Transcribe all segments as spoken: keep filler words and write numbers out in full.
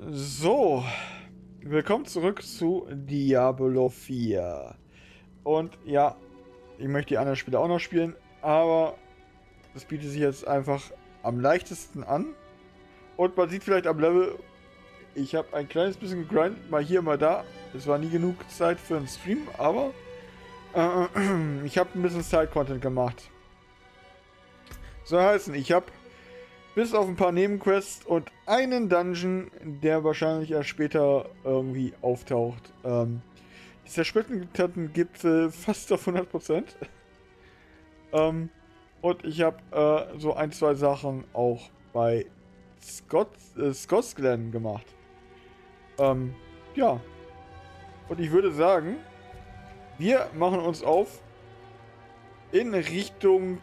So, willkommen zurück zu Diablo vier. Und ja, ich möchte die anderen Spiele auch noch spielen, aber das bietet sich jetzt einfach am leichtesten an. Und man sieht vielleicht am Level, ich habe ein kleines bisschen gegrindet, mal hier, mal da. Es war nie genug Zeit für einen Stream, aber äh, ich habe ein bisschen Side-Content gemacht. So heißen, ich habe bis auf ein paar Nebenquests und einen Dungeon, der wahrscheinlich erst später irgendwie auftaucht. Ähm, die zersplitterten Gipfel fast auf hundert Prozent. ähm, und ich habe äh, so ein, zwei Sachen auch bei Scott, äh, Scott's Glen gemacht. Ähm, ja. Und ich würde sagen, wir machen uns auf in Richtung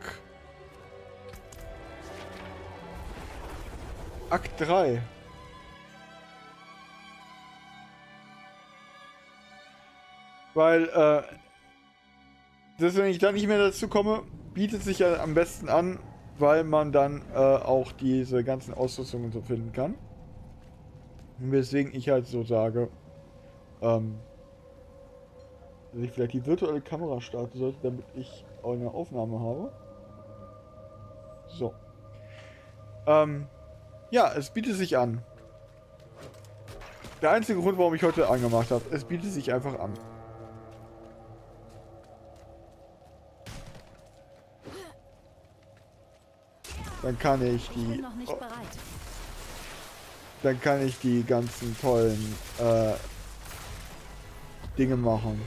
Akt drei. Weil, äh, dass wenn ich da nicht mehr dazu komme, bietet sich ja am besten an, weil man dann äh, auch diese ganzen Ausrüstungen so finden kann. Und weswegen ich halt so sage, ähm, dass ich vielleicht die virtuelle Kamera starten sollte, damit ich auch eine Aufnahme habe. So. Ähm, ja, es bietet sich an. Der einzige Grund, warum ich heute angemacht habe, es bietet sich einfach an. Dann kann ich die... Ich bin noch nicht bereit. Dann kann ich die ganzen tollen äh, Dinge machen.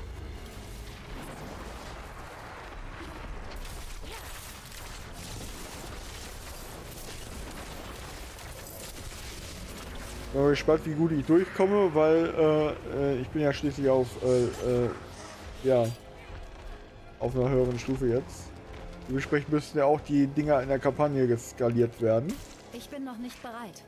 Ich bin gespannt, wie gut ich durchkomme, weil äh, ich bin ja schließlich auf äh, äh, ja auf einer höheren Stufe jetzt. Dementsprechend müssten ja auch die Dinger in der Kampagne geskaliert werden. Ich bin noch nicht bereit.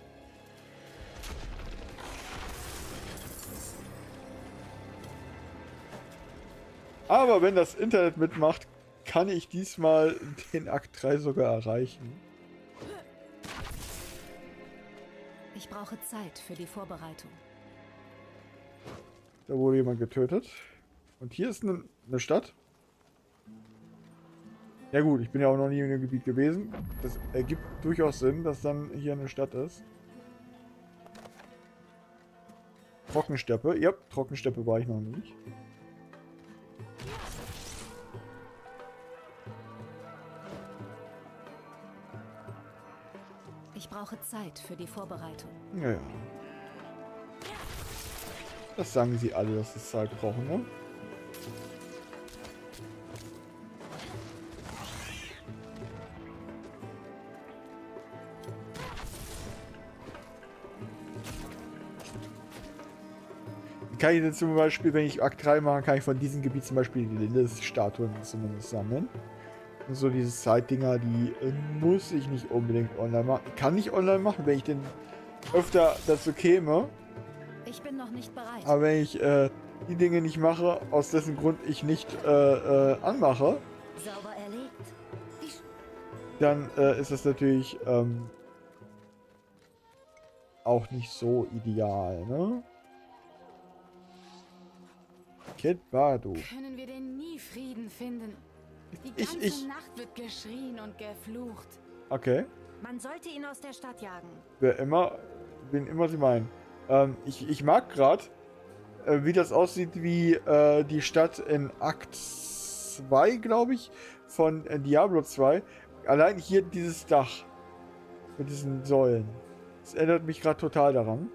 Aber wenn das Internet mitmacht, kann ich diesmal den Akt drei sogar erreichen. Ich brauche Zeit für die Vorbereitung. Da wurde jemand getötet. Und hier ist eine, eine Stadt. Ja gut, ich bin ja auch noch nie in dem Gebiet gewesen. Das ergibt durchaus Sinn, dass dann hier eine Stadt ist. Trockensteppe. Ja, Trockensteppe war ich noch nicht. Ich brauche Zeit für die Vorbereitung. Ja, ja. Das sagen sie alle, dass sie Zeit brauchen, ne? Kann ich jetzt zum Beispiel, wenn ich Akt drei mache, kann ich von diesem Gebiet zum Beispiel die Lilith-Statuen zumindest sammeln. Und so diese Side-Dinger, die äh, muss ich nicht unbedingt online machen. Ich kann nicht online machen, wenn ich denn öfter dazu käme. Ich bin noch nicht bereit. Aber wenn ich äh, die Dinge nicht mache, aus dessen Grund ich nicht äh, äh, anmache, Sauber erledigt. Ich dann äh, ist das natürlich ähm, auch nicht so ideal, ne? Kid Badu. Können wir denn nie Frieden finden? Die Ich, ganze ich, Nacht wird geschrien und geflucht. okay. Man sollte ihn aus der Stadt jagen. Wer immer, wen immer sie meinen. Ähm, ich, ich mag gerade, äh, wie das aussieht wie äh, die Stadt in Akt zwei, glaube ich, von äh, Diablo zwei. Allein hier dieses Dach mit diesen Säulen. Das erinnert mich gerade total daran.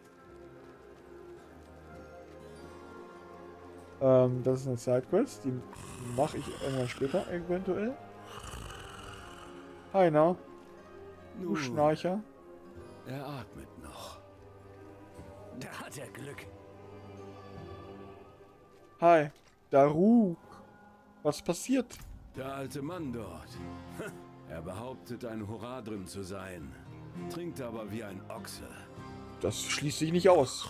Ähm, das ist eine Sidequest, die mache ich irgendwann später eventuell. Heiner, du Nun, Schnarcher. er atmet noch. Da hat er Glück. Hi, Daruk. Was passiert? Der alte Mann dort. Er behauptet, ein Horadrim zu sein. Trinkt aber wie ein Ochse. Das schließt sich nicht aus.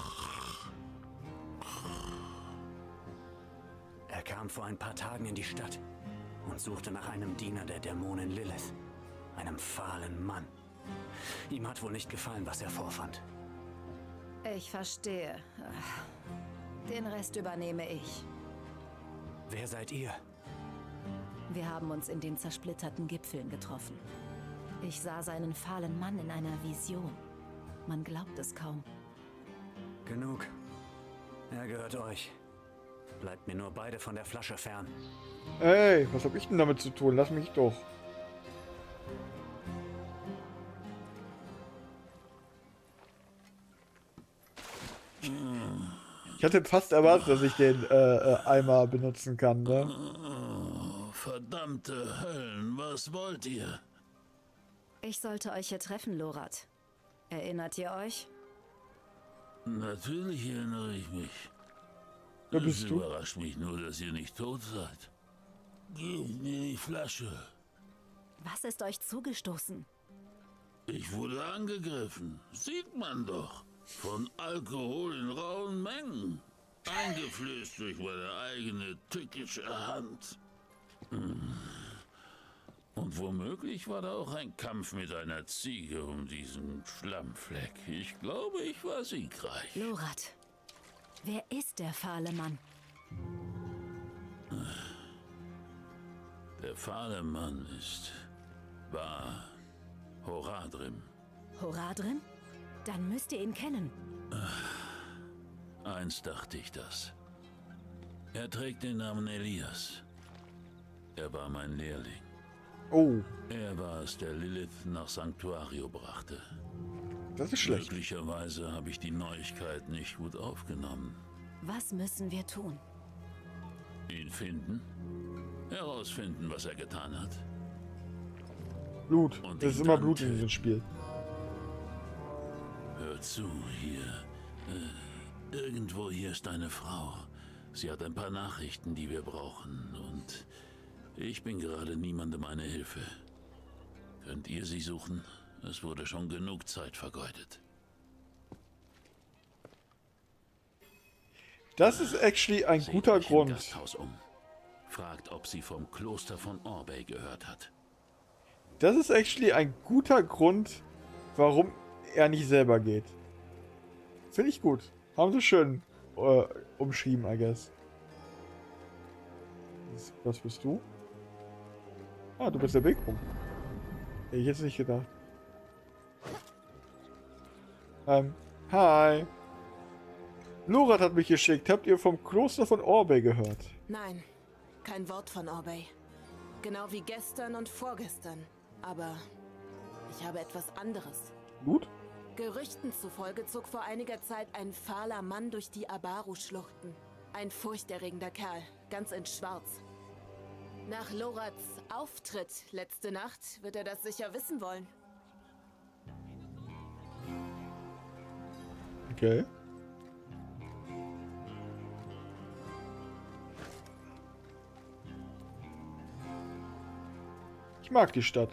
Er kam vor ein paar Tagen in die Stadt und suchte nach einem Diener der Dämonin Lilith. Einem fahlen Mann. Ihm hat wohl nicht gefallen, was er vorfand. Ich verstehe. Ach, den Rest übernehme ich. Wer seid ihr? Wir haben uns in den zersplitterten Gipfeln getroffen. Ich sah seinen fahlen Mann in einer Vision. Man glaubt es kaum. Genug. Er gehört euch. Bleibt mir nur beide von der Flasche fern. Ey, was hab ich denn damit zu tun? Lass mich doch. Ich hatte fast erwartet, dass ich den äh, äh, Eimer benutzen kann, ne? Oh, verdammte Höllen, was wollt ihr? Ich sollte euch hier treffen, Lorath. Erinnert ihr euch? Natürlich erinnere ich mich. Wer Es bist du? überrascht mich nur, dass ihr nicht tot seid. Gebt mir die Flasche. Was ist euch zugestoßen? Ich wurde angegriffen. Sieht man doch. Von Alkohol in rauen Mengen. Eingeflößt durch meine eigene tückische Hand. Hm. Und womöglich war da auch ein Kampf mit einer Ziege um diesen Schlammfleck. Ich glaube, ich war siegreich. Lorath, wer ist der fahle Mann? Der fahle Mann ist... war Horadrim. Horadrim? Dann müsst ihr ihn kennen. Einst dachte ich das. Er trägt den Namen Elias. Er war mein Lehrling. Oh, Er war es, der Lilith nach Sanctuario brachte. das ist schlecht. Möglicherweise habe ich die Neuigkeit nicht gut aufgenommen. Was müssen wir tun? Ihn finden? Herausfinden, was er getan hat. Blut. Und Das ist ihn immer dann Blut in töten. diesem Spiel. Hör zu, hier. Äh, irgendwo hier ist eine Frau. Sie hat ein paar Nachrichten, die wir brauchen. Und ich bin gerade niemandem eine Hilfe. Könnt ihr sie suchen? Es wurde schon genug Zeit vergeudet. Das ist actually ein Seht guter euch im Grund. Gasthaus um. Fragt, ob sie vom Kloster von Orbey gehört hat. Das ist actually ein guter Grund, warum er nicht selber geht. Finde ich gut. Haben sie schön äh, umschrieben, I guess. Was- Was bist du? Ah, du bist der Wegpunkt. Hätte ich jetzt nicht gedacht. Ähm, hi. Lorath hat mich geschickt. Habt ihr vom Kloster von Orbey gehört? Nein, kein Wort von Orbey. Genau wie gestern und vorgestern. Aber ich habe etwas anderes. Gut? Gerüchten zufolge zog vor einiger Zeit ein fahler Mann durch die Abaru-Schluchten. Ein furchterregender Kerl, ganz in Schwarz. Nach Loraths Auftritt letzte Nacht wird er das sicher wissen wollen. Okay. Ich mag die Stadt.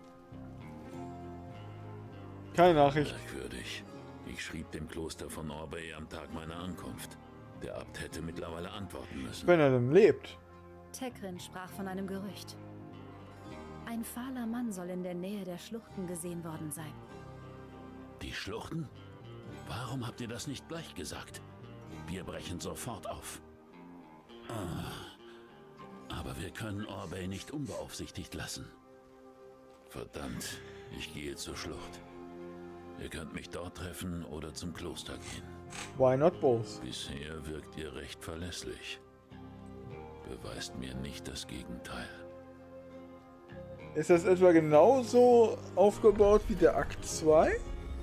Keine Nachricht. Merkwürdig. Ich schrieb dem Kloster von Orbey am Tag meiner Ankunft. Der Abt hätte mittlerweile antworten müssen. Wenn er denn lebt. Tekrin sprach von einem Gerücht. Ein fahler Mann soll in der Nähe der Schluchten gesehen worden sein. Die Schluchten? Warum habt ihr das nicht gleich gesagt? Wir brechen sofort auf. Ah, aber wir können Orbey nicht unbeaufsichtigt lassen. Verdammt, ich gehe zur Schlucht. Ihr könnt mich dort treffen oder zum Kloster gehen. Why not both? Bisher wirkt ihr recht verlässlich. Beweist mir nicht das Gegenteil. Ist das etwa genauso aufgebaut wie der Akt zwei?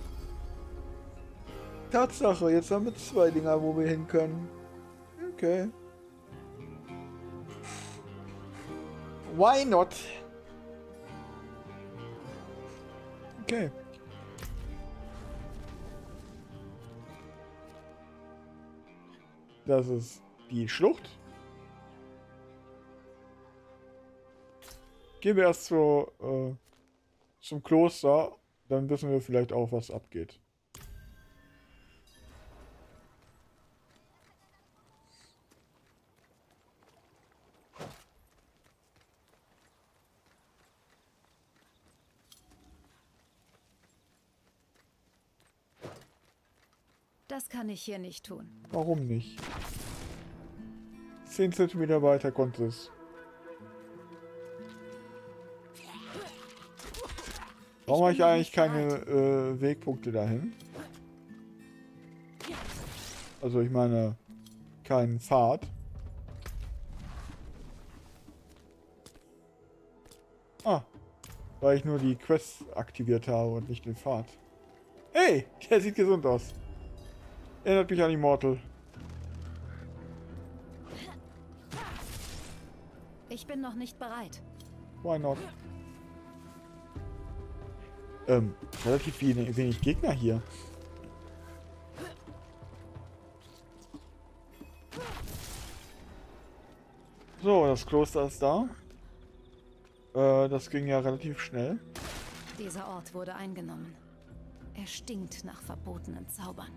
Tatsache, jetzt haben wir zwei Dinger, wo wir hin können. Okay. Why not? Okay. Das ist die Schlucht. Gehen wir erst zu, äh, zum Kloster, dann wissen wir vielleicht auch, was abgeht. Das kann ich hier nicht tun. Warum nicht? zehn Zentimeter weiter konnte es. Warum habe ich eigentlich keine äh, Wegpunkte dahin? Also ich meine, keinen Pfad. Ah, weil ich nur die Quest aktiviert habe und nicht den Pfad. Hey, der sieht gesund aus. Erinnert mich an Immortal. Ich bin noch nicht bereit. Why not? Ähm, relativ wenig, wenig Gegner hier. So, das Kloster ist da. Äh, das ging ja relativ schnell. Dieser Ort wurde eingenommen. Er stinkt nach verbotenen Zaubern.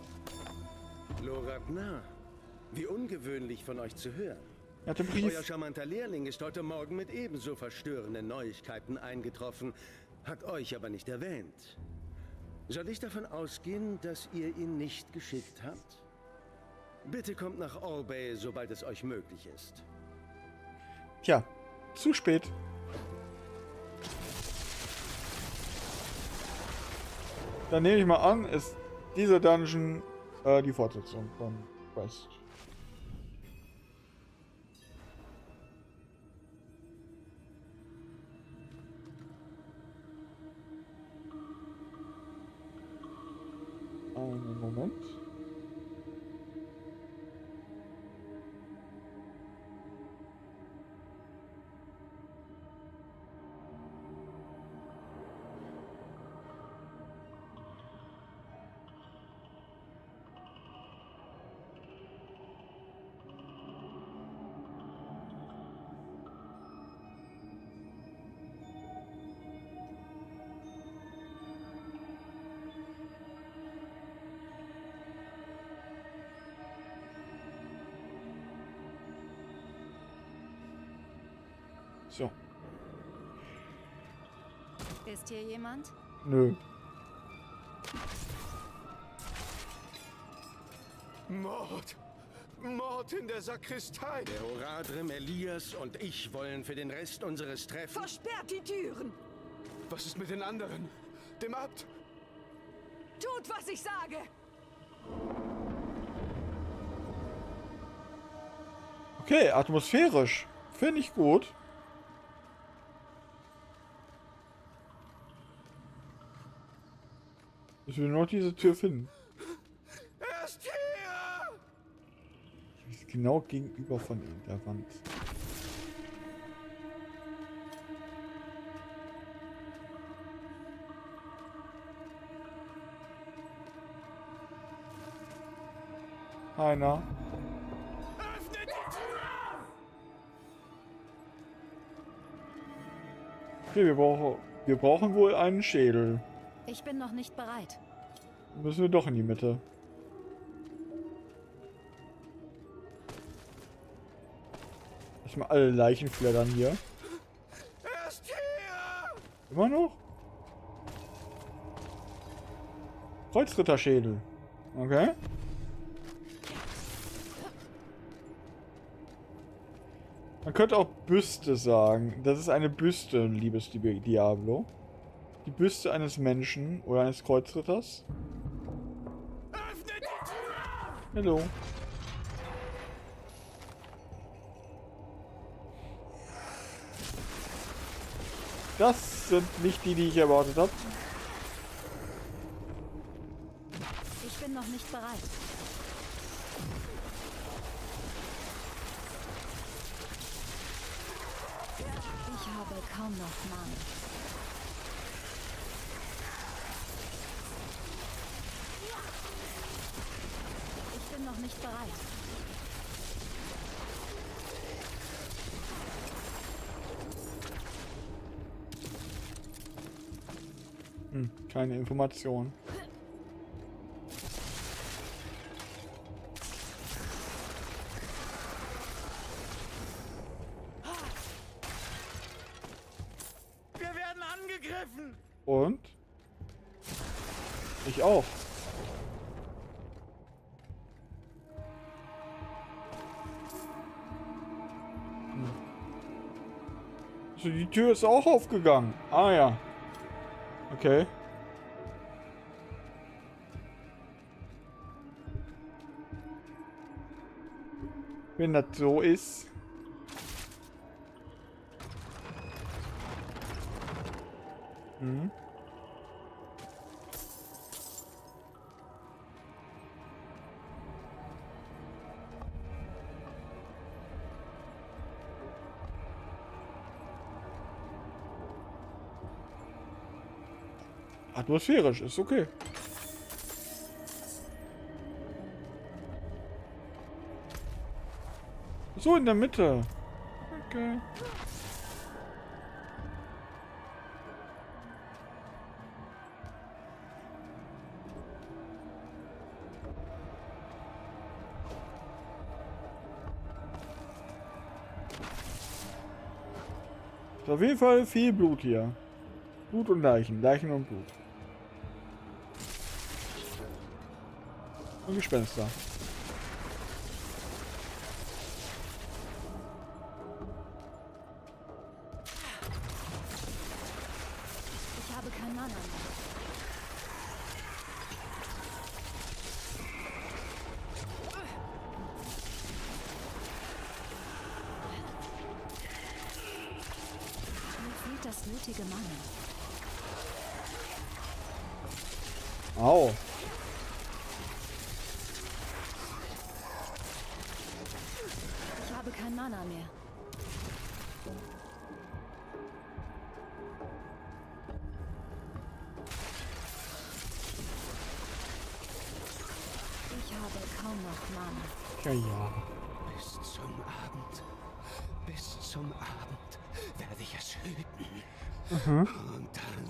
Loratna, wie ungewöhnlich von euch zu hören. Er hat den Euer Brief. charmanter Lehrling ist heute Morgen mit ebenso verstörenden Neuigkeiten eingetroffen, hat euch aber nicht erwähnt. Soll ich davon ausgehen, dass ihr ihn nicht geschickt habt? Bitte kommt nach Orbay, sobald es euch möglich ist. Tja, zu spät. Dann nehme ich mal an, ist dieser Dungeon äh, die Fortsetzung von Quest. Einen Moment. So. Ist hier jemand? Nö. Mord! Mord in der Sakristei! Der Horadrim, Elias und ich wollen für den Rest unseres Treffens... Versperrt die Türen! Was ist mit den anderen? Dem Abt? Tut, was ich sage! Okay, atmosphärisch. Finde ich gut. Ich will nur noch diese Tür finden. Er ist hier! Die ist genau gegenüber von ihm, der Wand. Einer. Öffnet die Tür! Okay, wir brauchen, wir brauchen wohl einen Schädel. Ich bin noch nicht bereit. Müssen wir doch in die Mitte. Erstmal alle Leichen flattern hier. Er ist hier! Immer noch? Kreuzritterschädel. Okay. Man könnte auch Büste sagen. Das ist eine Büste, liebes Diablo. Die Büste eines Menschen oder eines Kreuzritters. Öffnet die Tür! Hallo. Das sind nicht die, die ich erwartet habe. Ich bin noch nicht bereit. Ich habe kaum noch Mana. Ich bin noch nicht bereit. Hm, keine Information. Wir werden angegriffen! Und? Ich auch. Achso, die Tür ist auch aufgegangen. Ah ja. Okay. Wenn das so ist. Mhm. Atmosphärisch, ist okay. So in der Mitte. Okay. Ist auf jeden Fall viel Blut hier. Blut und Leichen. Leichen und Blut. Und Gespenster. Ich habe kein Mana mehr. Mir fehlt das nötige Mana. Au. Ich habe kein Mana mehr. Ich habe kaum noch Mana. Ja, ja. Bis zum Abend, bis zum Abend werde ich es hüten. Mhm. Und dann...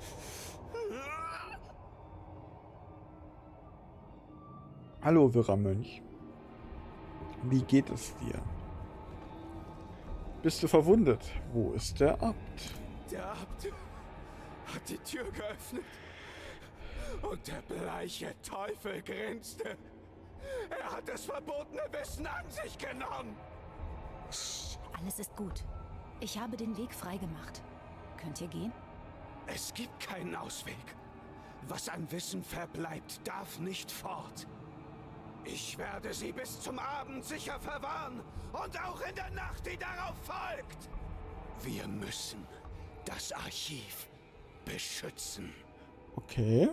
Hallo, wirrer Mönch. Wie geht es dir? Bist du verwundet? Wo ist der Abt? Der Abt hat die Tür geöffnet. Und der bleiche Teufel grinste. Er hat das verbotene Wissen an sich genommen. Alles ist gut. Ich habe den Weg freigemacht. Könnt ihr gehen? Es gibt keinen Ausweg. Was an Wissen verbleibt, darf nicht fort. Ich werde sie bis zum Abend sicher verwahren und auch in der Nacht, die darauf folgt. Wir müssen das Archiv beschützen. Okay.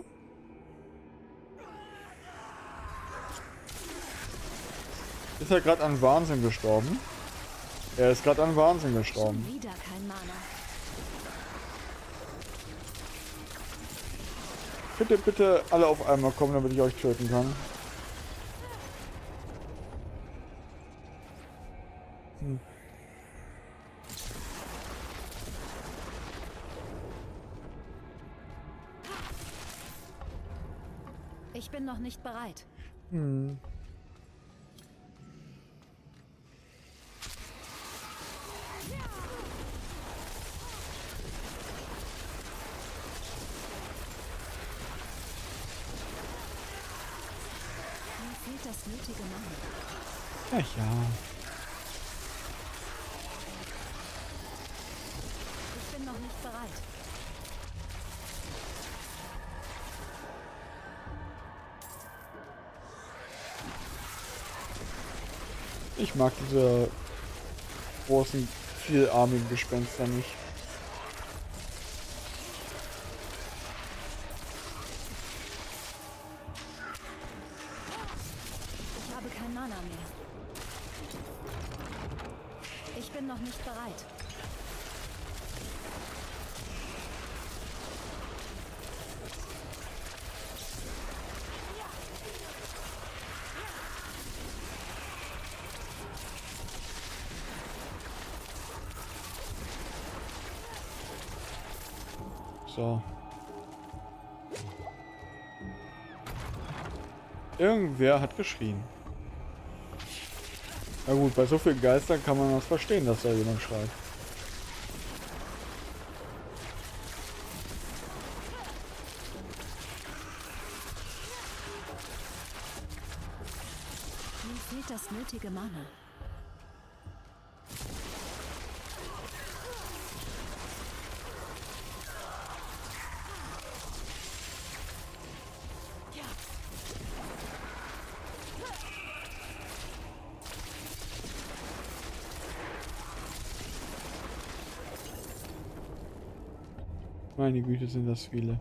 Ist er gerade an Wahnsinn gestorben? Er ist gerade an Wahnsinn gestorben. Schon wieder kein Mana. Bitte, bitte alle auf einmal kommen, damit ich euch töten kann. Hm. Ich bin noch nicht bereit. Hm. Mir fehlt das nötige Mana. Ja, ja. Ich bin noch nicht bereit. Ich mag diese großen, vielarmigen Gespenster nicht. Ich habe kein Mana mehr. Ich bin noch nicht bereit. So. Irgendwer hat geschrien. Na gut, bei so vielen Geistern kann man das verstehen, dass da jemand schreit. Mir fehlt das nötige Mana. Meine Güte, sind das viele.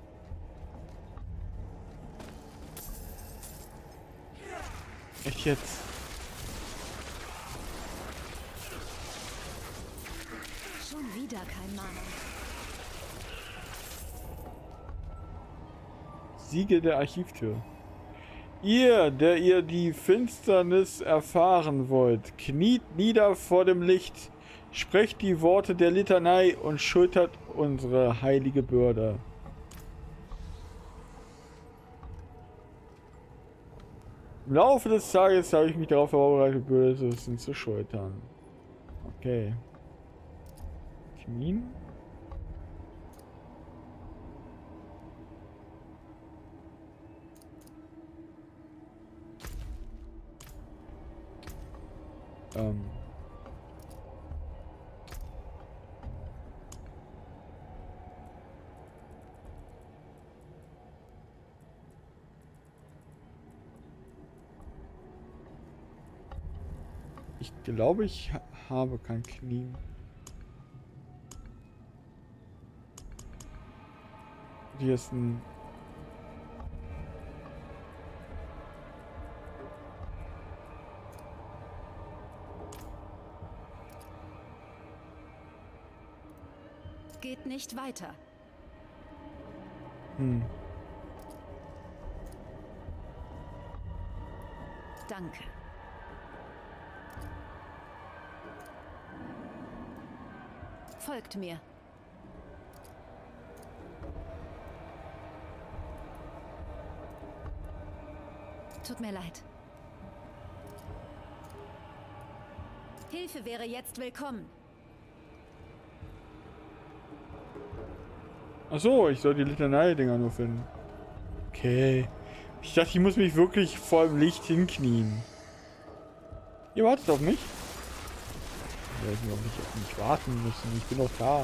Echt jetzt? Schon wieder kein Mana. Siegel der Archivtür. Ihr, der ihr die Finsternis erfahren wollt, kniet nieder vor dem Licht, sprecht die Worte der Litanei und schultert unsere heilige Bürde. Im Laufe des Tages habe ich mich darauf vorbereitet, Böse zu schultern. Okay. Knien? Ähm. Ich glaube, ich ha habe kein Knie. Hier ist ein... Geht nicht weiter. Hm. Danke. Folgt mir. Tut mir leid. Hilfe wäre jetzt willkommen. Ach so, ich soll die Litanei-Dinger nur finden. Okay. Ich dachte, ich muss mich wirklich vor dem Licht hinknien. Ihr wartet auf mich? Ich werde noch nicht auf mich warten müssen. Ich bin doch da.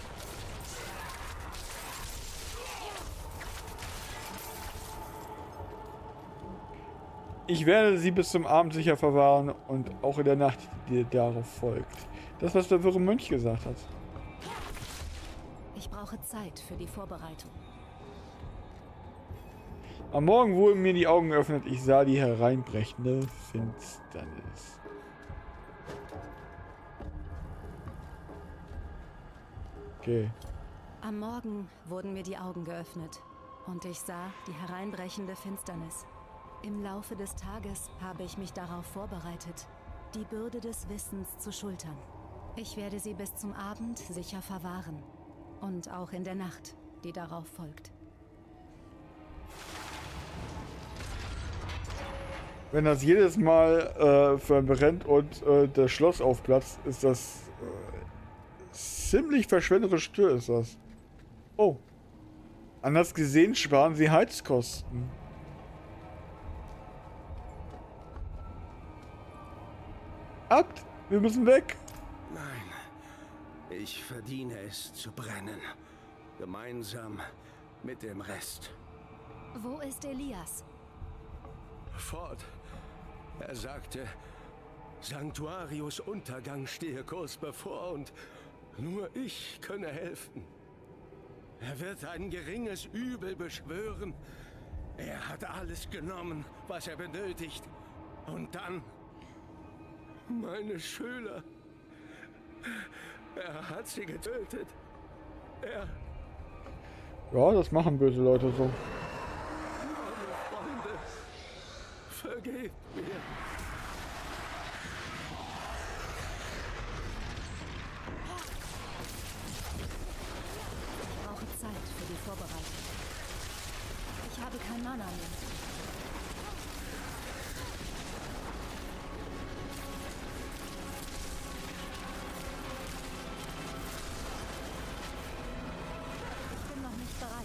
Ich werde sie bis zum Abend sicher verwahren und auch in der Nacht, die darauf folgt. Das, was der wirre Mönch gesagt hat. Ich brauche Zeit für die Vorbereitung. Am Morgen wurden mir die Augen geöffnet. Ich sah die hereinbrechende Finsternis. Okay. Am Morgen wurden mir die Augen geöffnet und ich sah die hereinbrechende Finsternis. Im Laufe des Tages habe ich mich darauf vorbereitet, die Bürde des Wissens zu schultern. Ich werde sie bis zum Abend sicher verwahren und auch in der Nacht, die darauf folgt. Wenn das jedes Mal äh, verbrennt und äh, das Schloss aufplatzt, ist das äh, ziemlich verschwenderisch teuer, ist das. Oh. Anders gesehen sparen sie Heizkosten. Abt, wir müssen weg. Nein, ich verdiene es zu brennen. Gemeinsam mit dem Rest. Wo ist Elias? Fort. Er sagte, Sanctuarius Untergang stehe kurz bevor und nur ich könne helfen. Er wird ein geringes Übel beschwören. Er hat alles genommen, was er benötigt. Und dann meine Schüler. Er hat sie getötet. Er... Ja, das machen böse Leute so. Meine Freunde, vergebt mir. Ich brauche Zeit für die Vorbereitung. Ich habe kein Mana mehr. Ich bin noch nicht bereit.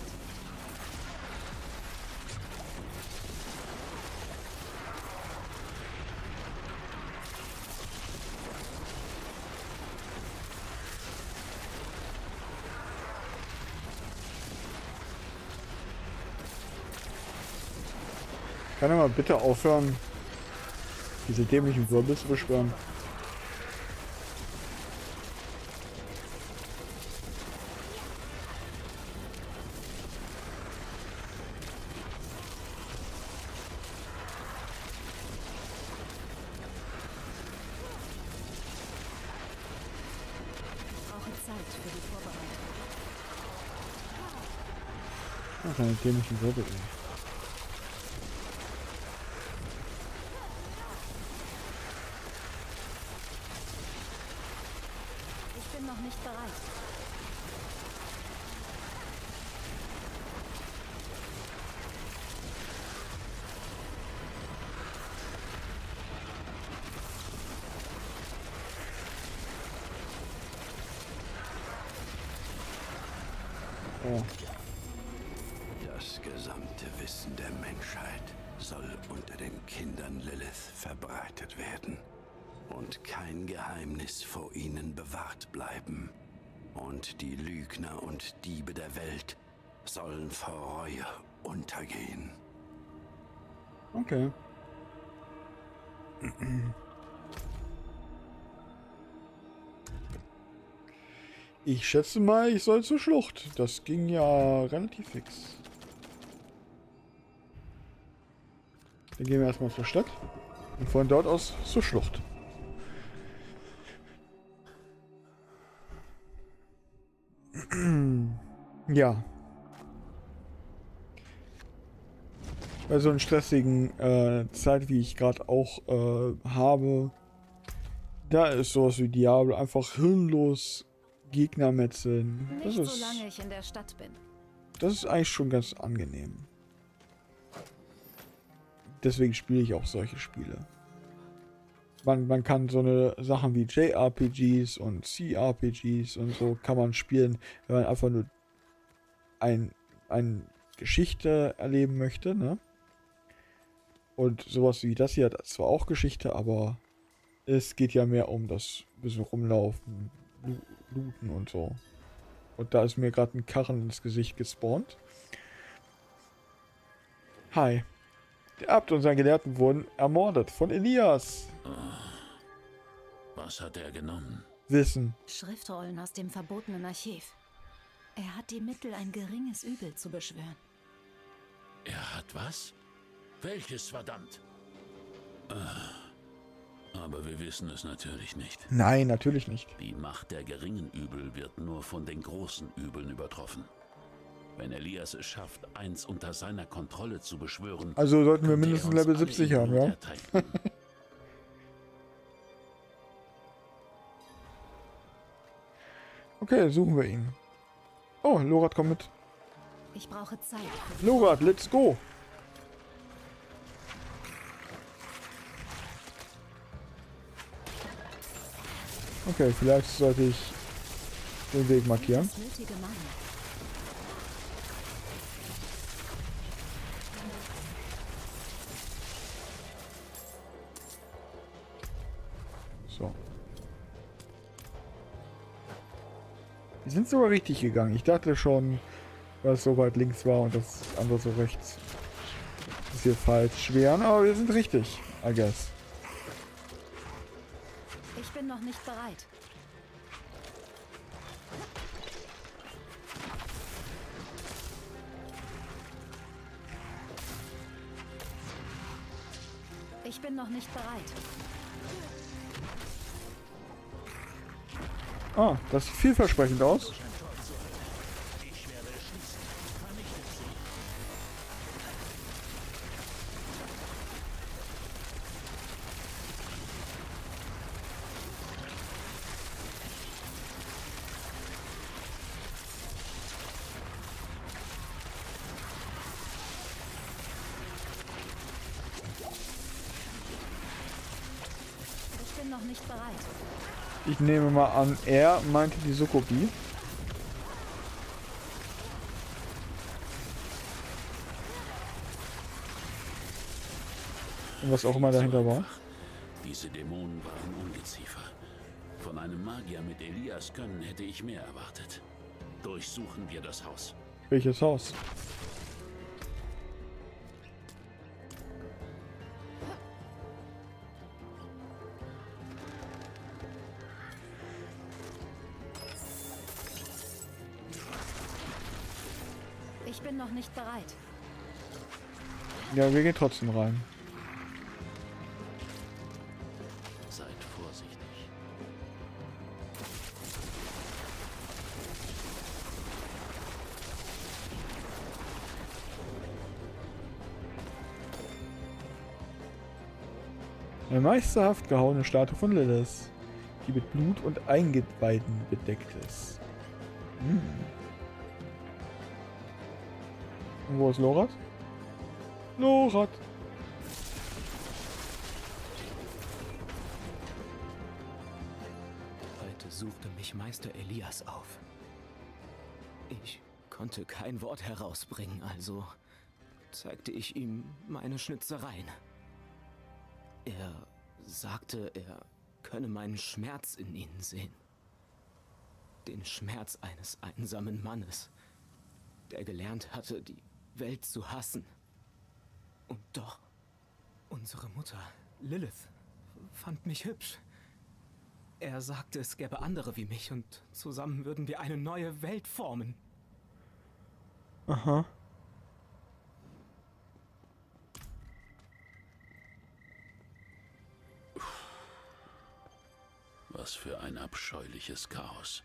Kann er mal bitte aufhören, diese dämlichen Wirbel zu beschwören? Ach, eine dämliche Würde. Ich bin noch nicht bereit. Oh. Das gesamte Wissen der Menschheit soll unter den Kindern Lilith verbreitet werden und kein Geheimnis vor ihnen bewahrt bleiben. Und die Lügner und Diebe der Welt sollen vor Reue untergehen. Okay. Ich schätze mal, ich soll zur Schlucht. Das ging ja relativ fix. Dann gehen wir erstmal zur Stadt und von dort aus zur Schlucht. Ja. Bei so einer stressigen äh, Zeit, wie ich gerade auch äh, habe, da ist sowas wie Diablo einfach hirnlos Gegner metzeln. Das Nicht ist, solange ich in der Stadt bin. das ist eigentlich schon ganz angenehm. Deswegen spiele ich auch solche Spiele. Man, man kann so eine Sachen wie J R P Gs und C R P Gs und so kann man spielen, wenn man einfach nur ein, eine Geschichte erleben möchte, ne? Und sowas wie das hier, das ist zwar auch Geschichte, aber es geht ja mehr um das bisschen rumlaufen, looten und so. Und da ist mir gerade ein Karren ins Gesicht gespawnt. Hi. Der Abt und sein Gelehrten wurden ermordet von Elias. Was hat er genommen? Wissen. Schriftrollen aus dem verbotenen Archiv. Er hat die Mittel, ein geringes Übel zu beschwören. Er hat was? Welches, verdammt? Aber wir wissen es natürlich nicht. Nein, natürlich nicht. Die Macht der geringen Übel wird nur von den großen Übeln übertroffen. Wenn Elias es schafft, eins unter seiner Kontrolle zu beschwören... Also sollten wir könnte er mindestens uns Level alle siebzig in haben, Blut ja? ertränken. Okay, suchen wir ihn. Oh, Lorat kommt mit. Ich brauche Zeit. Lorat, let's go. Okay, vielleicht sollte ich den Weg markieren. Das nötige Mann. So. Die sind sogar richtig gegangen. Ich dachte schon, dass es so weit links war und das andere so rechts. Das ist hier falsch. Schweren, aber wir sind richtig, I guess. Ich bin noch nicht bereit. Ich bin noch nicht bereit. Ah, das sieht vielversprechend aus. Ich bin noch nicht bereit. Ich nehme mal an, er meinte die Sukobi. Und was auch immer dahinter war. Diese Dämonen waren Ungeziefer. Von einem Magier mit Elias Können hätte ich mehr erwartet. Durchsuchen wir das Haus. Welches Haus? Ich bin noch nicht bereit. Ja, wir gehen trotzdem rein. Seid vorsichtig. Eine meisterhaft gehauene Statue von Lilith, die mit Blut und Eingeweiden bedeckt ist. Hm. Und wo ist Lorath? Lorath! Heute suchte mich Meister Elias auf. Ich konnte kein Wort herausbringen, also zeigte ich ihm meine Schnitzereien. Er sagte, er könne meinen Schmerz in ihnen sehen. Den Schmerz eines einsamen Mannes, der gelernt hatte, die Welt zu hassen. Und doch, unsere Mutter, Lilith, fand mich hübsch. Er sagte, es gäbe andere wie mich und zusammen würden wir eine neue Welt formen. Aha. Was für ein abscheuliches Chaos.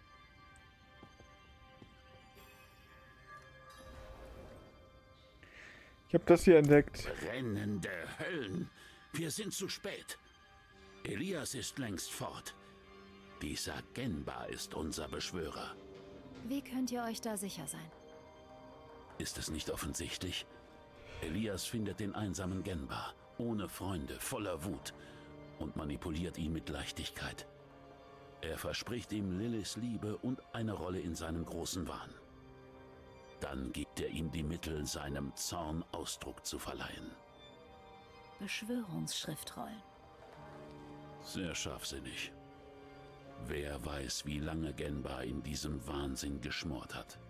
Ich habe das hier entdeckt. Brennende Höllen. Wir sind zu spät. Elias ist längst fort. Dieser Genba ist unser Beschwörer. Wie könnt ihr euch da sicher sein? Ist es nicht offensichtlich? Elias findet den einsamen Genba, ohne Freunde, voller Wut, und manipuliert ihn mit Leichtigkeit. Er verspricht ihm Liliths Liebe und eine Rolle in seinem großen Wahn. Dann gibt er ihm die Mittel, seinem Zorn Ausdruck zu verleihen. Beschwörungsschriftrollen. Sehr scharfsinnig. Wer weiß, wie lange Genba in diesem Wahnsinn geschmort hat.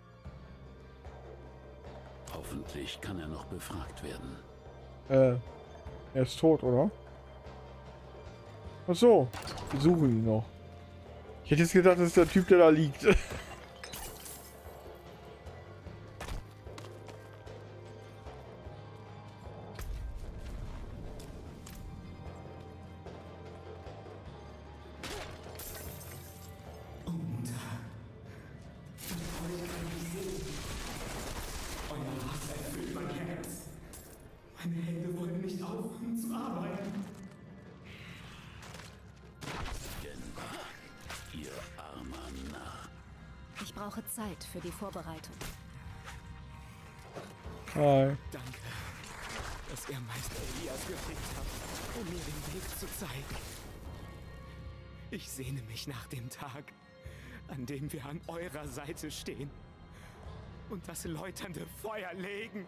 Hoffentlich kann er noch befragt werden. Äh, er ist tot, oder? Ach so, wir suchen ihn noch. Ich hätte jetzt gedacht, das ist der Typ, der da liegt. Meine Hände wollen nicht aufhören zu arbeiten. Genba, ihr armer Narr. Ich brauche Zeit für die Vorbereitung. Hi. Danke, dass ihr Meister Elias geschickt habt, um mir den Weg zu zeigen. Ich sehne mich nach dem Tag, an dem wir an eurer Seite stehen und das läuternde Feuer legen.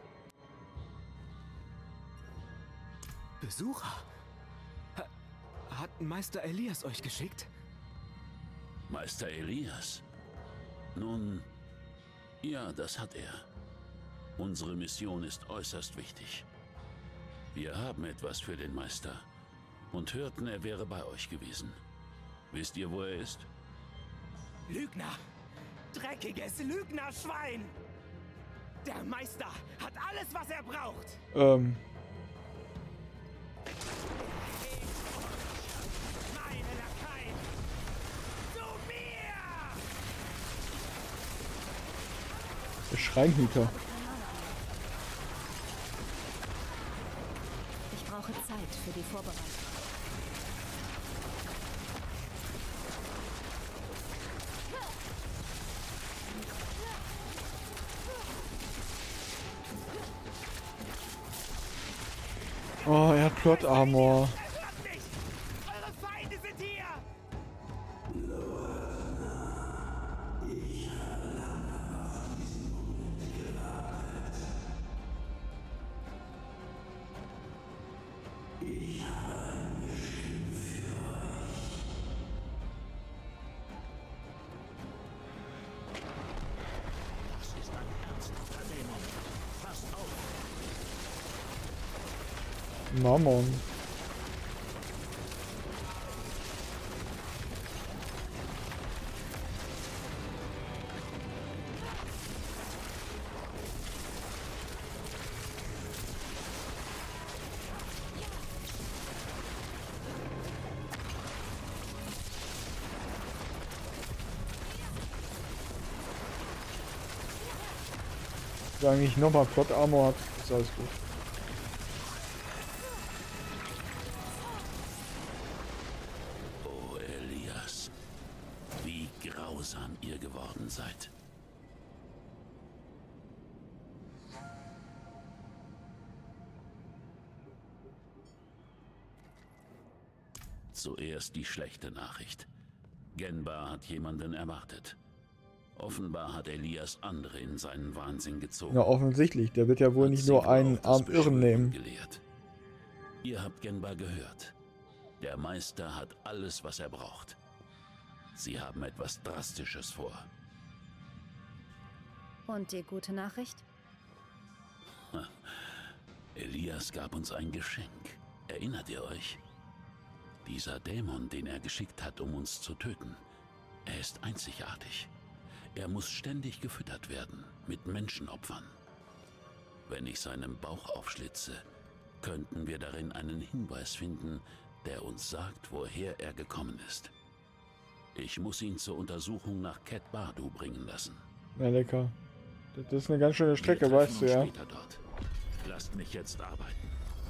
Besucher? Ha- Hat Meister Elias euch geschickt? Meister Elias? Nun, ja, das hat er. Unsere Mission ist äußerst wichtig. Wir haben etwas für den Meister und hörten, er wäre bei euch gewesen. Wisst ihr, wo er ist? Lügner! Dreckiges Lügnerschwein! Der Meister hat alles, was er braucht! Ähm. Meine Lakaien! Zu mir! Der Schreinhüter. Ich brauche Zeit für die Vorbereitung. Oh, er hat Plot Armor. Hört mich! Eure Feinde sind hier! Mammon. Solange ich nochmal Plot Armor hat, ist alles gut. gehorsam ihr geworden seid. Zuerst die schlechte Nachricht. Genbar hat jemanden erwartet. Offenbar hat Elias andere in seinen Wahnsinn gezogen. Ja, offensichtlich. Der wird ja wohl nicht nur einen armen Irren nehmen. Gelehrt. Ihr habt Genbar gehört. Der Meister hat alles, was er braucht. Sie haben etwas Drastisches vor. Und die gute Nachricht? Elias gab uns ein Geschenk. Erinnert ihr euch? Dieser Dämon, den er geschickt hat, um uns zu töten, er ist einzigartig. Er muss ständig gefüttert werden, mit Menschenopfern. Wenn ich seinen Bauch aufschlitze, könnten wir darin einen Hinweis finden, der uns sagt, woher er gekommen ist. Ich muss ihn zur Untersuchung nach Ket Bardu bringen lassen. Na lecker. Das ist eine ganz schöne Strecke, weißt du ja. Dort. Lasst mich jetzt arbeiten.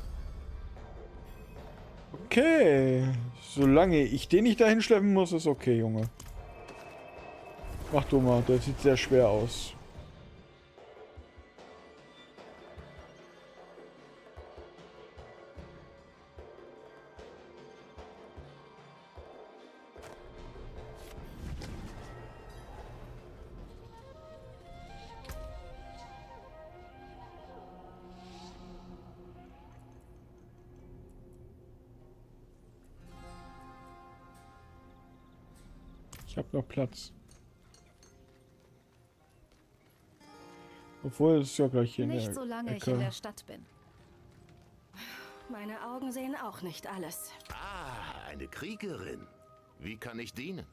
Okay. Solange ich den nicht dahin schleppen muss, ist okay, Junge. Mach du mal, der sieht sehr schwer aus. Ich habe noch Platz. Obwohl, es ist ja gleich hier in der Nicht solange ich Ecke. in der Stadt bin. Meine Augen sehen auch nicht alles. Ah, eine Kriegerin. Wie kann ich dienen?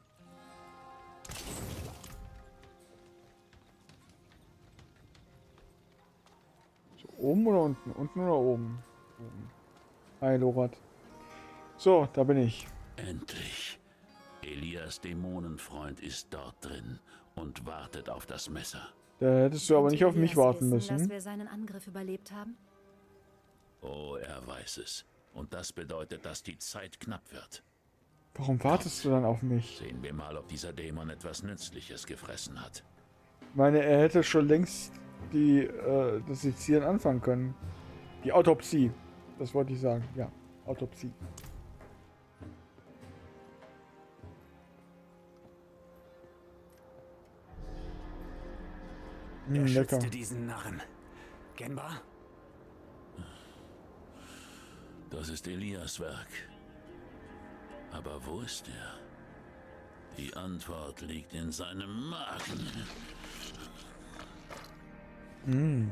So, oben oder unten? Unten oder oben? Oben. Hi, Lorat. So, da bin ich. Endlich. Elias Dämonenfreund ist dort drin und wartet auf das Messer. Da hättest du aber nicht auf mich warten müssen. Dass wir seinen Angriff überlebt haben? Oh, er weiß es. Und das bedeutet, dass die Zeit knapp wird. Warum wartest du dann auf mich? Sehen wir mal, ob dieser Dämon etwas Nützliches gefressen hat. Ich meine, er hätte schon längst die, äh, das Sezieren anfangen können. Die Autopsie. Das wollte ich sagen. Ja, Autopsie. Er Mm, schützte lecker. diesen Narren. Genbar? Das ist Elias Werk. Aber wo ist er? Die Antwort liegt in seinem Magen. Mm.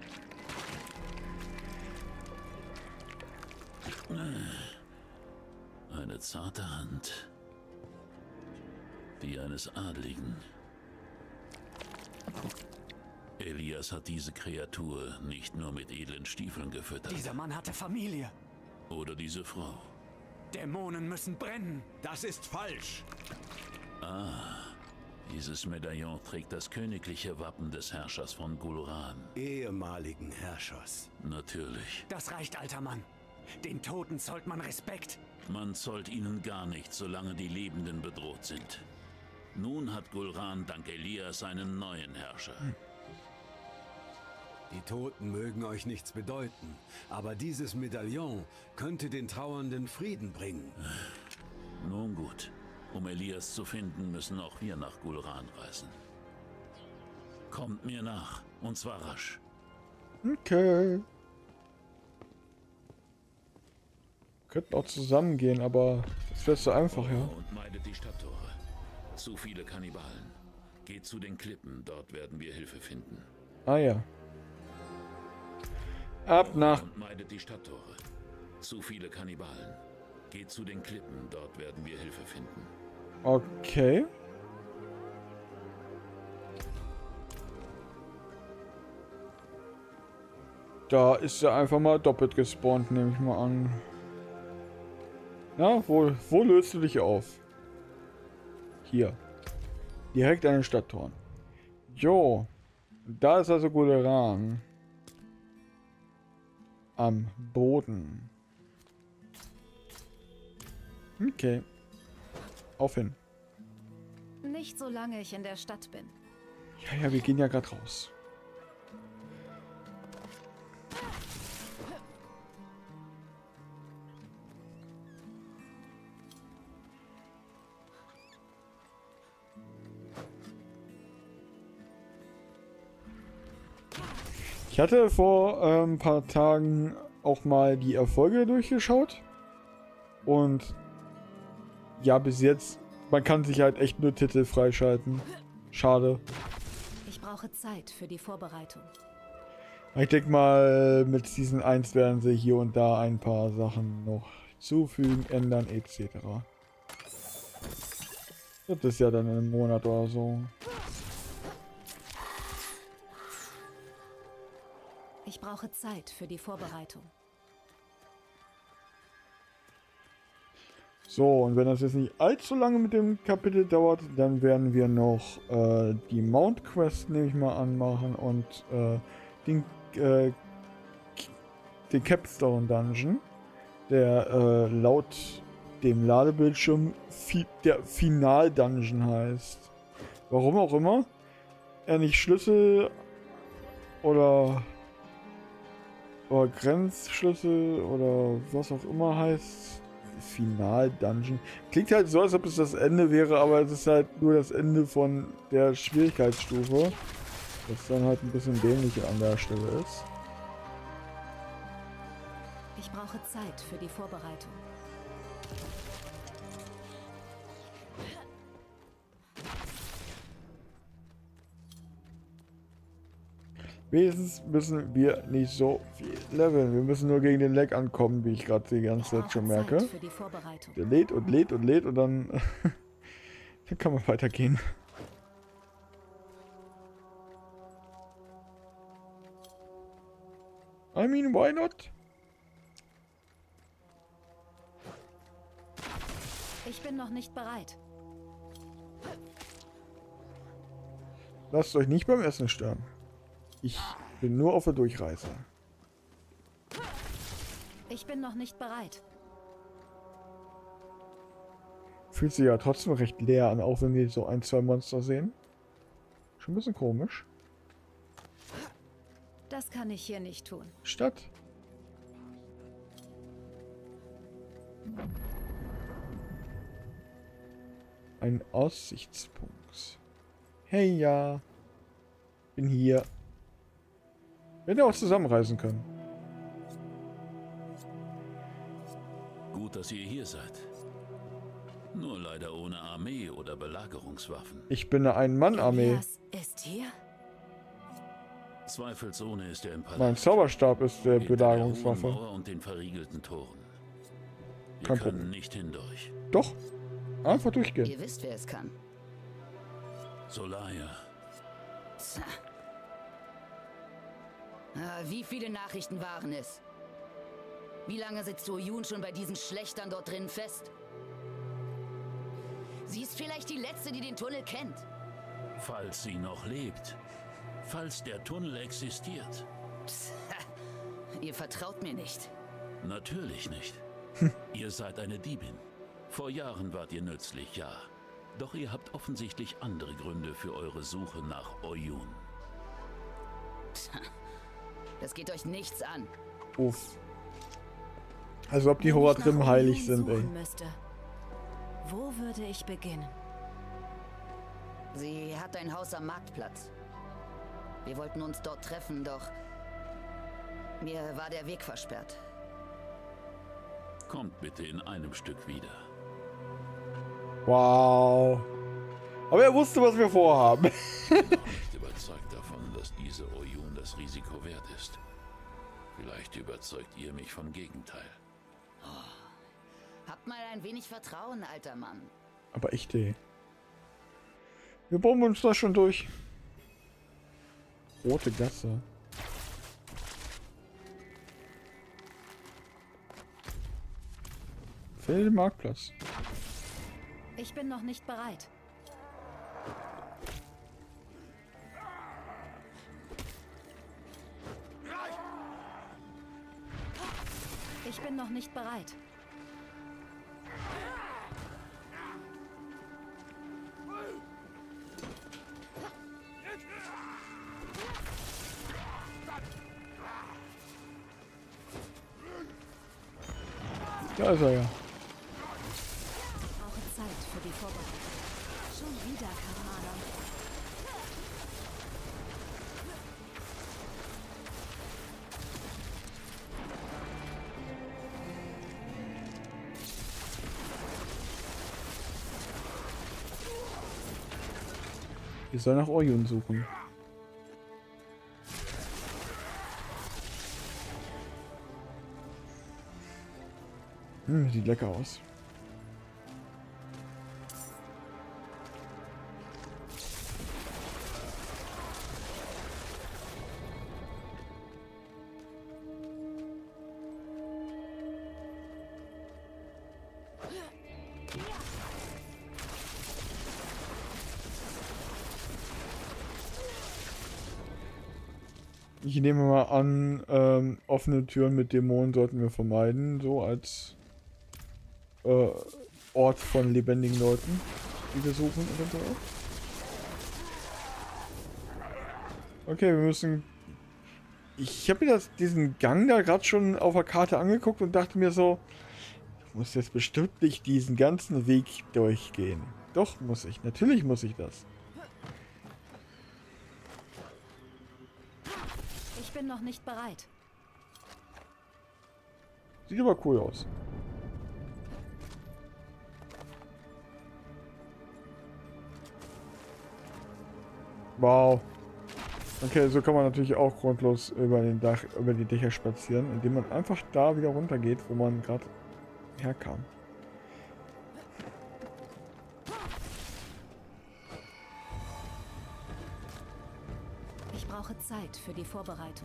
Eine zarte Hand. Die eines Adligen. Elias hat diese Kreatur nicht nur mit edlen Stiefeln gefüttert. Dieser Mann hatte Familie. Oder diese Frau. Dämonen müssen brennen. Das ist falsch. Ah, dieses Medaillon trägt das königliche Wappen des Herrschers von Gul'ran. Ehemaligen Herrschers. Natürlich. Das reicht, alter Mann. Den Toten zollt man Respekt. Man zollt ihnen gar nicht, solange die Lebenden bedroht sind. Nun hat Gul'ran dank Elias einen neuen Herrscher. Hm. Die Toten mögen euch nichts bedeuten, aber dieses Medaillon könnte den Trauernden Frieden bringen. Nun gut. Um Elias zu finden, müssen auch wir nach Gul'ran reisen. Kommt mir nach, und zwar rasch. Okay. Könnten auch zusammengehen, aber das wäre so einfach, ja. Und meidet die Stadttore. Zu viele Kannibalen. Geht zu den Klippen, dort werden wir Hilfe finden. Ah ja. Ab nach... Und meidet die Stadttore. Zu viele Kannibalen. Geht zu den Klippen, dort werden wir Hilfe finden. Okay. Da ist er einfach mal doppelt gespawnt, nehme ich mal an. Na, wo, wo löst du dich auf? Hier. Direkt an den Stadttoren. Jo. Da ist also Gul'ran. Am Boden. Okay. Auf hin. Nicht solange ich in der Stadt bin. Ja, ja, wir gehen ja gerade raus. Ich hatte vor äh, ein paar Tagen auch mal die Erfolge durchgeschaut. Und ja, bis jetzt, man kann sich halt echt nur Titel freischalten. Schade. Ich brauche Zeit für die Vorbereitung. Ich denke mal, mit Season eins werden sie hier und da ein paar Sachen noch zufügen, ändern, et cetera. Das ist ja dann in einem Monat oder so. Ich brauche Zeit für die Vorbereitung. So, und wenn das jetzt nicht allzu lange mit dem Kapitel dauert, dann werden wir noch äh, die Mount Quest, nehme ich mal an, machen und äh, den, äh, den Capstone Dungeon, der äh, laut dem Ladebildschirm fi der Final Dungeon heißt. Warum auch immer er nicht Schlüssel oder oder Grenzschlüssel oder was auch immer heißt. Final Dungeon. Klingt halt so, als ob es das Ende wäre, aber es ist halt nur das Ende von der Schwierigkeitsstufe. Was dann halt ein bisschen dämlich an der Stelle ist. Ich brauche Zeit für die Vorbereitung. Wenigstens müssen wir nicht so viel leveln. Wir müssen nur gegen den Lag ankommen, wie ich gerade die ganze Zeit schon merke. Der lädt und lädt und lädt und dann, dann kann man weitergehen. I mean, why not? Ich bin noch nicht bereit. Lasst euch nicht beim Essen stören. Ich bin nur auf der Durchreise. Ich bin noch nicht bereit. Fühlt sich ja trotzdem recht leer an, auch wenn wir so ein, zwei Monster sehen. Schon ein bisschen komisch. Das kann ich hier nicht tun. Stadt. Ein Aussichtspunkt. Hey, ja. Bin hier. Wir hätten auch zusammenreisen können. Gut, dass ihr hier seid. Nur leider ohne Armee oder Belagerungswaffen. Ich bin eine Ein-Mann-Armee. Elias ist hier? Zweifelsohne ist er im Palast. Mein Zauberstab ist der Belagerungswaffe. Der Mauer und den verriegelten Toren. Wir Kein können Problem. nicht hindurch. Doch. Einfach durchgehen. Ihr wisst, wer es kann. Solaya. Tja. Ah, wie viele Nachrichten waren es? Wie lange sitzt Oyun schon bei diesen Schlechtern dort drinnen fest? Sie ist vielleicht die Letzte, die den Tunnel kennt. Falls sie noch lebt. Falls der Tunnel existiert. Psst, ihr vertraut mir nicht. Natürlich nicht. Ihr seid eine Diebin. Vor Jahren wart ihr nützlich, ja. Doch ihr habt offensichtlich andere Gründe für eure Suche nach Oyun. Das geht euch nichts an. Uff. Also ob die Horadrim heilig sind, ey. Müsste. Wo würde ich beginnen? Sie hat ein Haus am Marktplatz. Wir wollten uns dort treffen, doch mir war der Weg versperrt. Kommt bitte in einem Stück wieder. Wow. Aber er wusste, was wir vorhaben. Ich bin nicht überzeugt davon, dass diese Oyun das Risiko wert ist. Vielleicht überzeugt ihr mich vom Gegenteil. Oh. Habt mal ein wenig Vertrauen, alter Mann. Aber echt, ey. Wir bomben uns da schon durch. Rote Gasse. Fehlt den Marktplatz. Ich bin noch nicht bereit. Ich bin noch nicht bereit. Da ist er ja. Ich brauche Zeit für die Vorbereitung. Schon wieder Karmaner. Ich soll nach Oyun suchen. Hm, sieht lecker aus. Ich nehme mal an, ähm, offene Türen mit Dämonen sollten wir vermeiden, so als äh, Ort von lebendigen Leuten, die wir suchen eventuell. Okay, wir müssen... Ich habe mir das, diesen Gang da gerade schon auf der Karte angeguckt und dachte mir so, ich muss jetzt bestimmt nicht diesen ganzen Weg durchgehen. Doch, muss ich. Natürlich muss ich das. Ich bin noch nicht bereit. Sieht aber cool aus. Wow. Okay, so kann man natürlich auch grundlos über den Dach, über die Dächer spazieren, indem man einfach da wieder runter geht, wo man gerade herkam. Ich brauche Zeit für die Vorbereitung.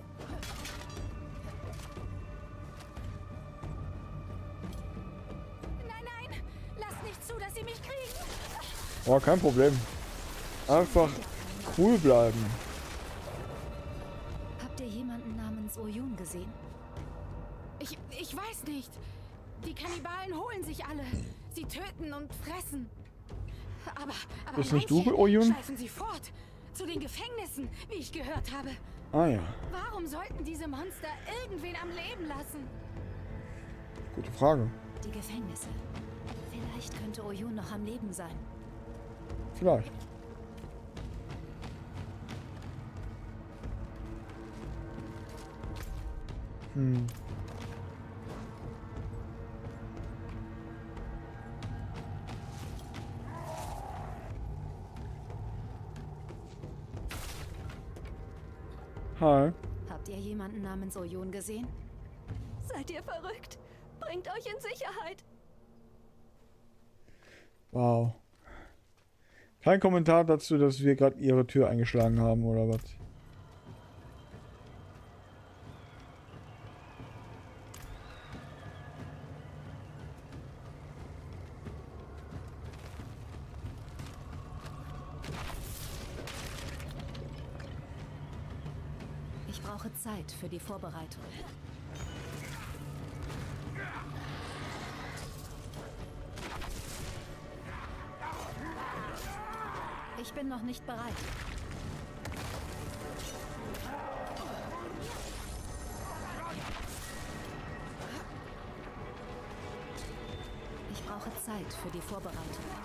Nein, nein! Lass nicht zu, dass sie mich kriegen! Oh, kein Problem. Einfach cool bleiben. Habt ihr jemanden namens Oyun gesehen? Ich, ich weiß nicht. Die Kannibalen holen sich alle. Sie töten und fressen. Aber, aber Ist nicht manche du, Oyun? schleifen sie fort. Zu den Gefängnissen, wie ich gehört habe. Ah ja. Warum sollten diese Monster irgendwen am Leben lassen? Gute Frage. Die Gefängnisse. Vielleicht könnte Oyun noch am Leben sein. Vielleicht. Hm. Hi. Habt ihr jemanden namens Oyun gesehen? Seid ihr verrückt? Bringt euch in Sicherheit. Wow. Kein Kommentar dazu, dass wir gerade ihre Tür eingeschlagen haben, oder was? Ich brauche Zeit für die Vorbereitung. Ich bin noch nicht bereit. Ich brauche Zeit für die Vorbereitung.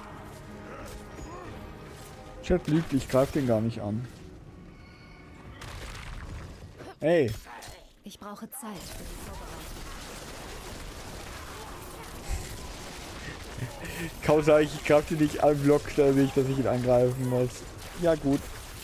Chat lügt, ich greife den gar nicht an. Hey. Ich brauche Zeit für die Vorbereitung. Kaum sage ich, ich greife den nicht an, blockt er mich, dass ich ihn angreifen muss. Ja gut.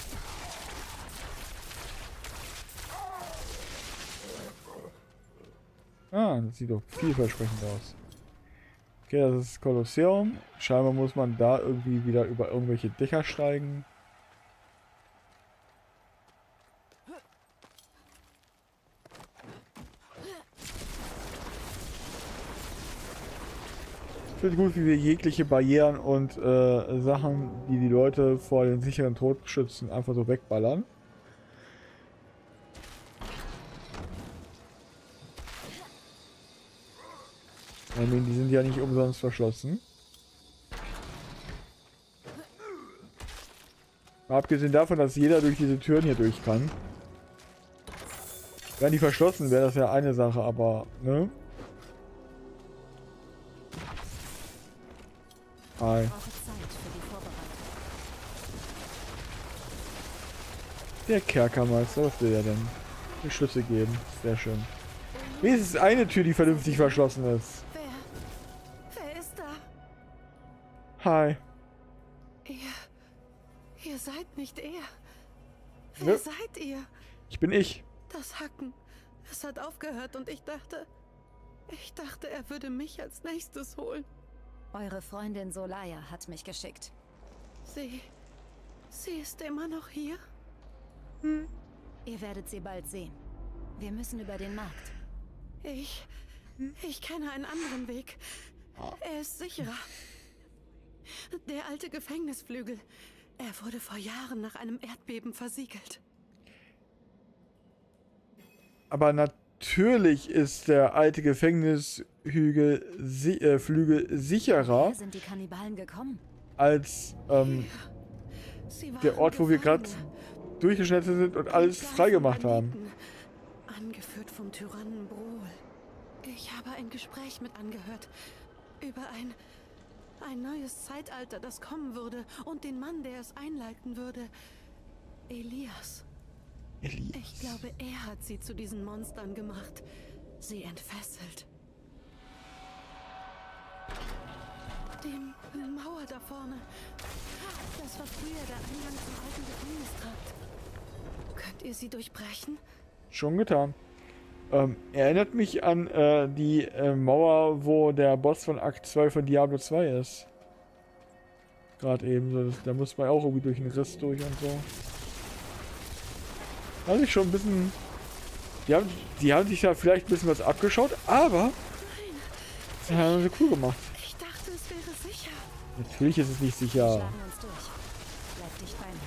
Ah, das sieht doch vielversprechend aus. Okay, das ist das Kolosseum. Scheinbar muss man da irgendwie wieder über irgendwelche Dächer steigen. Ich finde gut, wie wir jegliche Barrieren und äh, Sachen, die die Leute vor den sicheren Tod schützen, einfach so wegballern. Ich meine, die sind ja nicht umsonst verschlossen. Mal abgesehen davon, dass jeder durch diese Türen hier durch kann. Wären die verschlossen, wäre das ja eine Sache, aber, ne? Hi. Ich brauche Zeit für die Vorbereitung. Der Kerkermeister, was will er denn? Die Schlüssel geben. Sehr schön. Wenigstens eine Tür, die vernünftig verschlossen ist. Wer? Wer ist da? Hi. Ihr. Ihr seid nicht er. Wer Ne? seid ihr? Ich bin ich. Das Hacken. Es hat aufgehört und ich dachte. Ich dachte, er würde mich als nächstes holen. Eure Freundin Solaya hat mich geschickt. Sie. Sie ist immer noch hier? Hm. Ihr werdet sie bald sehen. Wir müssen über den Markt. Ich. Ich kenne einen anderen Weg. Er ist sicherer. Der alte Gefängnisflügel. Er wurde vor Jahren nach einem Erdbeben versiegelt. Aber natürlich ist der alte Gefängnishügel si äh, Flügel sicherer Woher sind die Kannibalen gekommen? als ähm, Sie waren der Ort, wo wir gerade Gefangene. durchgeschnitten sind und alles freigemacht haben. Angeführt vom Tyrannen Brohl. Ich habe ein Gespräch mit angehört. Über ein... ein neues Zeitalter, das kommen würde. Und den Mann, der es einleiten würde. Elias. Elias. Ich glaube, er hat sie zu diesen Monstern gemacht. Sie entfesselt. Die Mauer da vorne. Das war früher der Eingang zum alten Gefängnistrakt. Könnt ihr sie durchbrechen? Schon getan. Ähm, erinnert mich an äh, die äh, Mauer, wo der Boss von Akt zwei von Diablo zwei ist. Gerade eben. So, das, da muss man auch irgendwie durch den Riss durch und so. Habe ich schon ein bisschen... Die haben, die haben sich da vielleicht ein bisschen was abgeschaut, aber... Das haben sie cool gemacht. Ich dachte, es wäre sicher. Natürlich ist es nicht Wir sicher. schlagen uns durch. Bleib dicht bei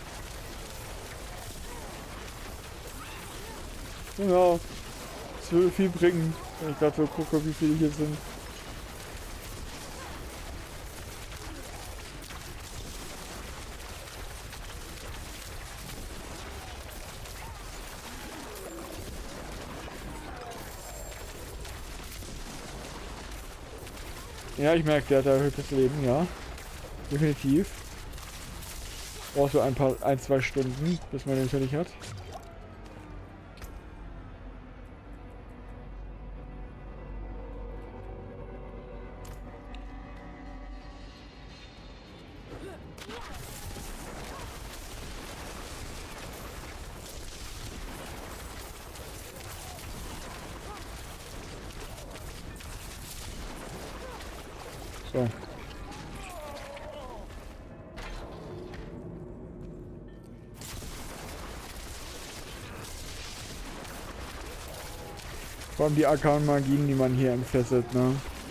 mir. Genau. Das würde viel bringen, wenn ich gerade so gucke, wie viele hier sind. Ja, ich merke, der hat erhöhtes Leben, ja. Definitiv. Braucht so ein paar, ein, zwei Stunden, bis man den fertig hat. So. Vor allem die Arkan-Magien, die man hier entfesselt, ne?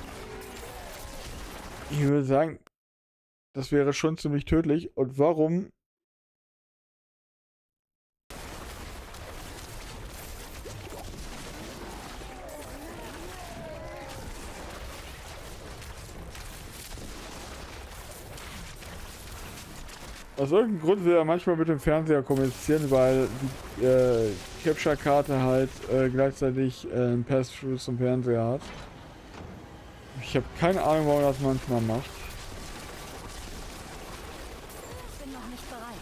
Ich würde sagen, das wäre schon ziemlich tödlich. Und warum? Aus irgendeinem Grund will er manchmal mit dem Fernseher kommunizieren, weil die äh, Capture-Karte halt äh, gleichzeitig äh, ein Pass-Through zum Fernseher hat. Ich habe keine Ahnung, warum er das manchmal macht. Ich bin noch nicht bereit.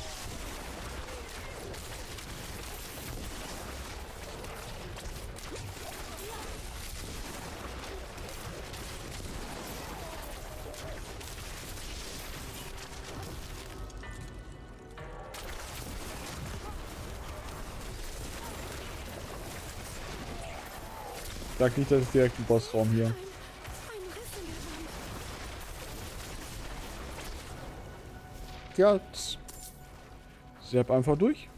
Sag nicht, das ist direkt ein Bossraum hier. Ja, Sepp einfach durch.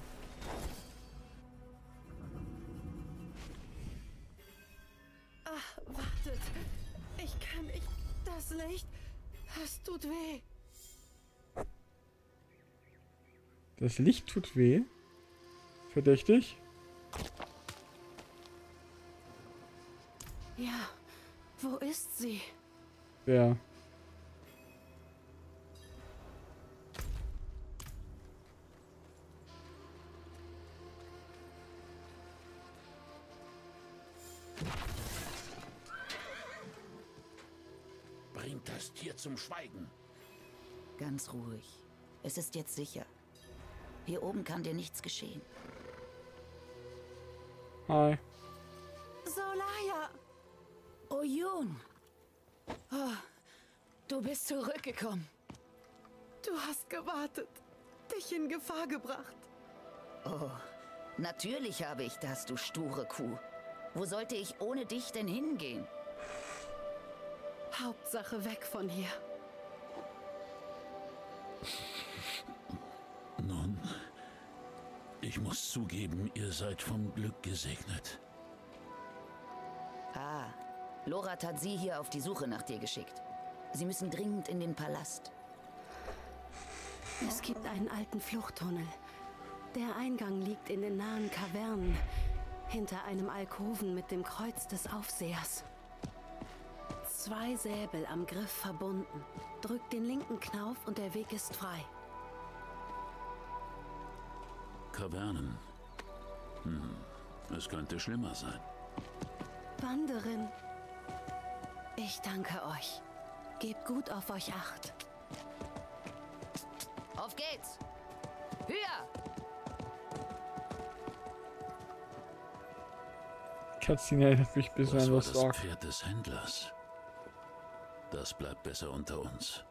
Ach, wartet. Ich kann nicht. Das Licht. Es tut weh. Das Licht tut weh. Verdächtig. Ja. Wo ist sie? Wer? Bringt das Tier zum Schweigen. Ganz ruhig. Es ist jetzt sicher. Hier oben kann dir nichts geschehen. Hi. Solaya! Oyun! Oh, du bist zurückgekommen. Du hast gewartet, dich in Gefahr gebracht. Oh, natürlich habe ich das, du sture Kuh. Wo sollte ich ohne dich denn hingehen? Hauptsache weg von hier. Nun, ich muss zugeben, ihr seid vom Glück gesegnet. Ah, Lorath hat sie hier auf die Suche nach dir geschickt. Sie müssen dringend in den Palast. Es gibt einen alten Fluchttunnel. Der Eingang liegt in den nahen Kavernen, hinter einem Alkoven mit dem Kreuz des Aufsehers. Zwei Säbel am Griff verbunden. Drück den linken Knauf und der Weg ist frei. Kavernen. Hm, es könnte schlimmer sein. Wanderin, ich danke euch. Gebt gut auf euch Acht. Auf geht's! Höher! Cutscene erinnert mich bis Was an war was das sagt. Pferd des Händlers? Das bleibt besser unter uns.